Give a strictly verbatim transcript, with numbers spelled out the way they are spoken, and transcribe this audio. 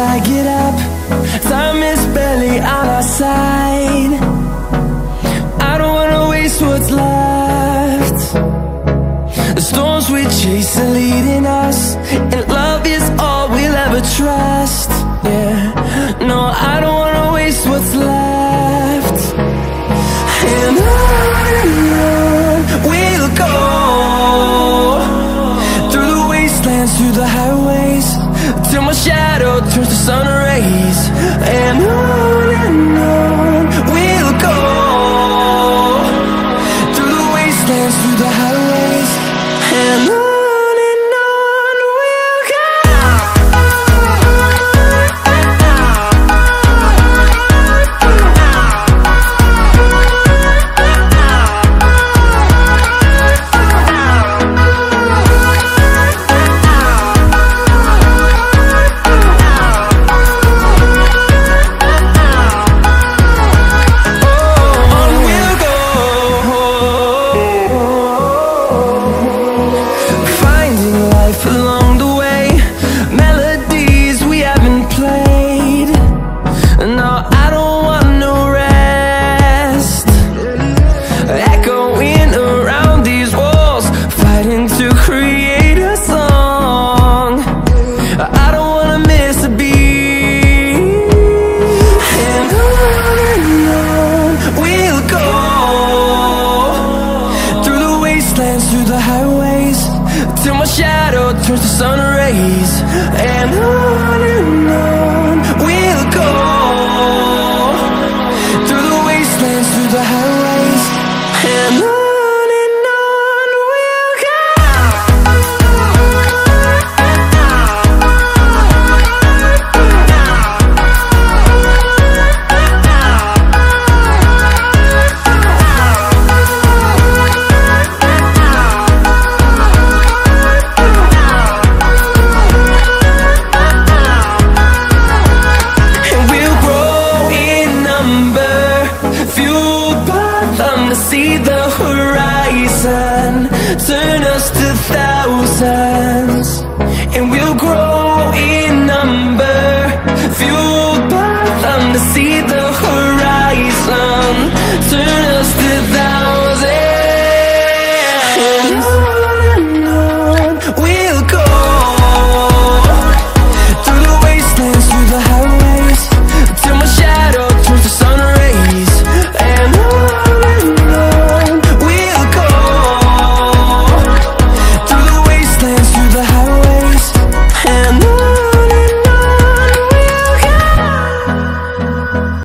I get up, time is barely on our side. I don't wanna waste what's left. The storms we chase are leading us, and love is all we'll ever trust. Yeah, no, I don't wanna waste what's left. And on and on we'll go, through the wastelands, through the highways, till my shadow turns to sun rays. And on and on we'll go, through the wastelands, through the highways, and on. Along the way, melodies we haven't played. No, I don't want no rest. Echoing around these walls, fighting to create a song. I don't wanna miss a beat. And on and on we'll go, through the wastelands, through the highways, till my shadow turns to sun rays. And on